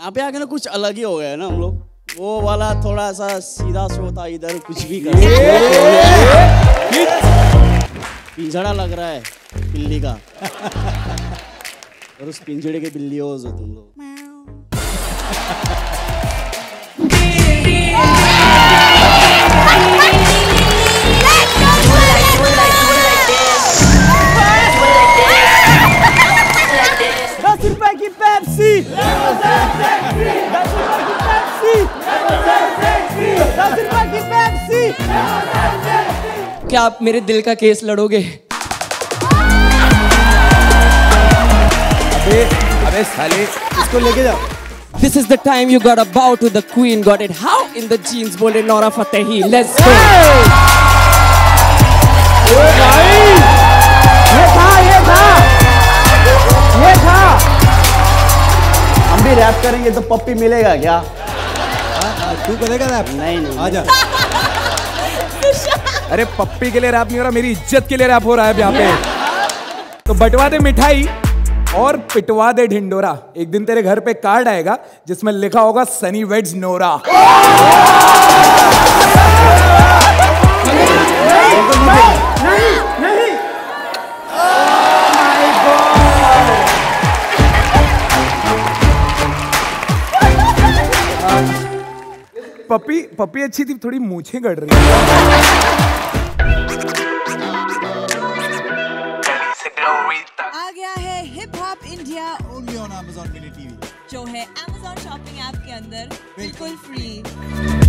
यहाँ पे आके ना कुछ अलग ही हो गया है ना हम लोग। वो वाला थोड़ा सा सीधा सोता, इधर कुछ भी कर पिंजड़ा लग रहा है बिल्ली का। और उस पिंजड़े के बिल्ली हो तुम लोग। ₹10 की पेप्सी, 10 रुपए की पेप्सी, 10 रुपए की पेप्सी। क्या आप मेरे दिल का केस लड़ोगे? अबे साले, इसको लेके जाओ। This is the time you gotta bow to the queen. Got it? How in the jeans? बोले नौरा फतेही. Let's go. ये था। हम भी रैप करेंगे तो पप्पी मिलेगा क्या? तू करेगा रैप? नहीं। आजा। अरे पप्पी के लिए रैप नहीं हो रहा, मेरी इज्जत के लिए रैप हो रहा है यहाँ पे। तो बंटवा दे मिठाई और पिटवा दे ढिंडोरा। एक दिन तेरे घर पे कार्ड आएगा जिसमें लिखा होगा सनी वेड्स नोरा। नहीं। पप्पी अच्छी थी, थोड़ी मूछें गड़ रही आ गया है hip hop India only on Amazon Mini TV, जो है Amazon शॉपिंग ऐप के अंदर बिल्कुल फ्री।